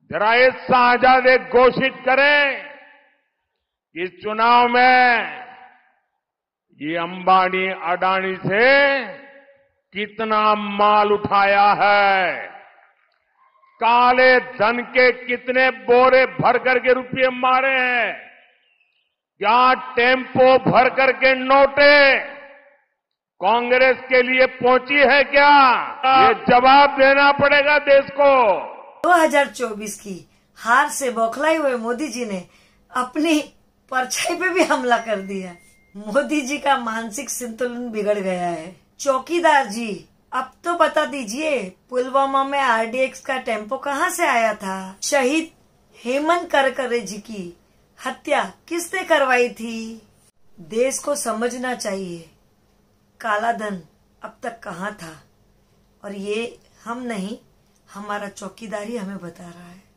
जरा ये शाहजादे घोषित करें कि इस चुनाव में ये अंबानी अडानी से कितना माल उठाया है, काले धन के कितने बोरे भर करके रुपये मारे हैं, क्या टेम्पो भर करके नोटे कांग्रेस के लिए पहुंची है क्या? ये जवाब देना पड़ेगा देश को। 2024 की हार से बौखलाए हुए मोदी जी ने अपनी परछाई पे भी हमला कर दिया। मोदी जी का मानसिक संतुलन बिगड़ गया है। चौकीदार जी, अब तो बता दीजिए, पुलवामा में आरडीएक्स का टेम्पो कहाँ से आया था? शहीद हेमंत करकरे जी की हत्या किसने करवाई थी? देश को समझना चाहिए काला धन अब तक कहाँ था, और ये हम नहीं, हमारा चौकीदार ही हमें बता रहा है।